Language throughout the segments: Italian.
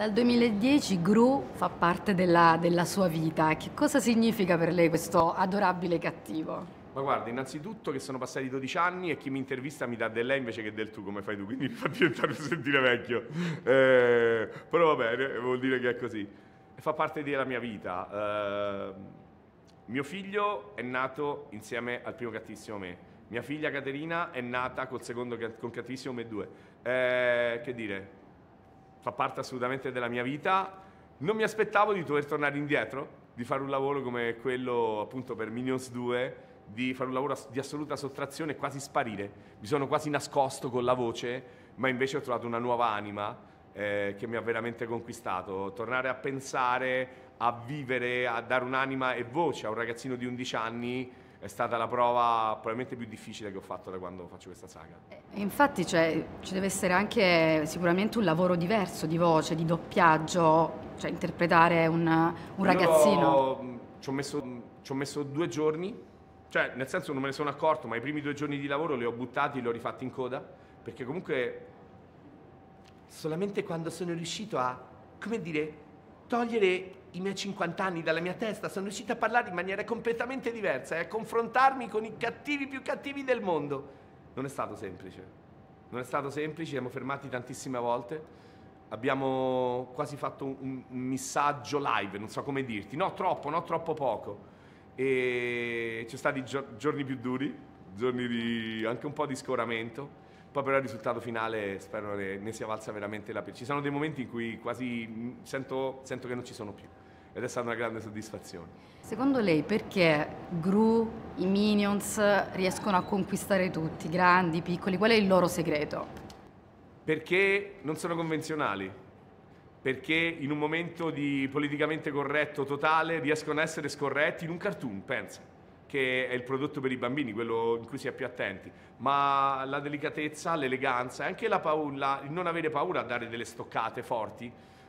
Dal 2010 Gru fa parte della sua vita. Che cosa significa per lei questo adorabile cattivo? Ma guarda, innanzitutto che sono passati 12 anni e chi mi intervista mi dà del lei invece che del tu, come fai tu, quindi mi fa diventare sentire vecchio. Però va bene, vuol dire che è così. E fa parte della mia vita. Mio figlio è nato insieme al primo Cattivissimo Me. Mia figlia Caterina è nata col secondo con Cattivissimo Me 2. Che dire, fa parte assolutamente della mia vita. Non mi aspettavo di dover tornare indietro, di fare un lavoro come quello appunto per Minions 2, di fare un lavoro di assoluta sottrazione e quasi sparire. Mi sono quasi nascosto con la voce, ma invece ho trovato una nuova anima che mi ha veramente conquistato. Tornare a pensare, a vivere, a dare un'anima e voce a un ragazzino di 11 anni è stata la prova probabilmente più difficile che ho fatto da quando faccio questa saga. Infatti, cioè, ci deve essere anche sicuramente un lavoro diverso di voce, di doppiaggio, cioè interpretare un ragazzino. Ci ho messo 2 giorni, cioè nel senso non me ne sono accorto, ma i primi 2 giorni di lavoro li ho buttati, li ho rifatti in coda, perché comunque solamente quando sono riuscito a, come dire, togliere i miei 50 anni dalla mia testa, sono riuscito a parlare in maniera completamente diversa e a confrontarmi con i cattivi più cattivi del mondo. Non è stato semplice. Non è stato semplice, siamo fermati tantissime volte. Abbiamo quasi fatto un missaggio live, non so come dirti. No, troppo poco. E ci sono stati giorni più duri, giorni di anche un po' di scoramento. Poi però il risultato finale spero ne sia valsa veramente la pena. Ci sono dei momenti in cui quasi sento che non ci sono più ed è stata una grande soddisfazione. Secondo lei perché Gru, i Minions riescono a conquistare tutti, grandi, piccoli? Qual è il loro segreto? Perché non sono convenzionali, perché in un momento di politicamente corretto totale riescono a essere scorretti in un cartoon, pensa, che è il prodotto per i bambini, quello in cui si è più attenti, ma la delicatezza, l'eleganza e anche la paura, il non avere paura a dare delle stoccate forti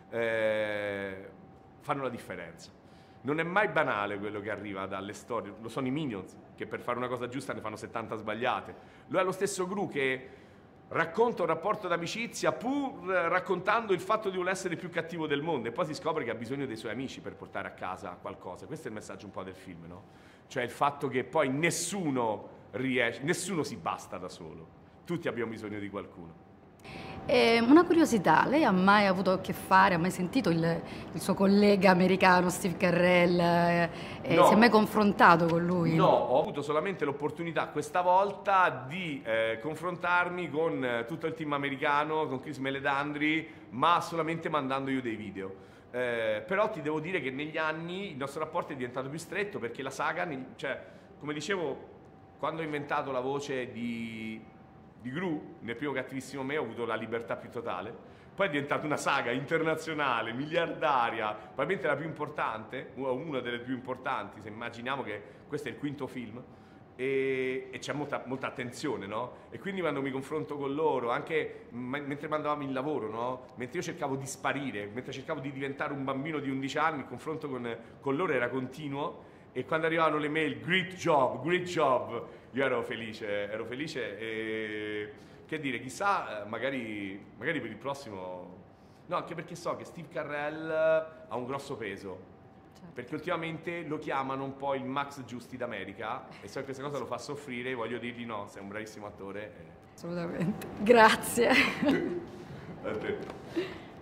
fanno la differenza. Non è mai banale quello che arriva dalle storie, lo sono i Minions che per fare una cosa giusta ne fanno 70 sbagliate, lo è lo stesso Gru che racconta un rapporto d'amicizia pur raccontando il fatto di voler essere il più cattivo del mondo e poi si scopre che ha bisogno dei suoi amici per portare a casa qualcosa. Questo è il messaggio un po' del film, no? Cioè il fatto che poi nessuno riesce, nessuno si basta da solo, tutti abbiamo bisogno di qualcuno. Una curiosità, lei ha mai avuto a che fare, ha mai sentito il suo collega americano Steve Carell? No. Si è mai confrontato con lui? No, ho avuto solamente l'opportunità questa volta di confrontarmi con tutto il team americano, con Chris Meledandri, ma solamente mandando io dei video. Però ti devo dire che negli anni il nostro rapporto è diventato più stretto perché la saga, cioè, come dicevo, quando ho inventato la voce di Gru, nel primo Cattivissimo Me ho avuto la libertà più totale, poi è diventata una saga internazionale, miliardaria, probabilmente la più importante, una delle più importanti, se immaginiamo che questo è il 5º film, e c'è molta attenzione, no? E quindi quando mi confronto con loro, anche mentre mandavamo il lavoro, no? Mentre io cercavo di sparire, mentre cercavo di diventare un bambino di 11 anni, il confronto con loro era continuo, e quando arrivavano le mail, great job, io ero felice e che dire, chissà, magari per il prossimo, no, anche perché so che Steve Carell ha un grosso peso, certo. Perché ultimamente lo chiamano un po' il Max Giusti d'America e so che questa cosa lo fa soffrire, voglio dirgli no, sei un bravissimo attore. Assolutamente, grazie. A te.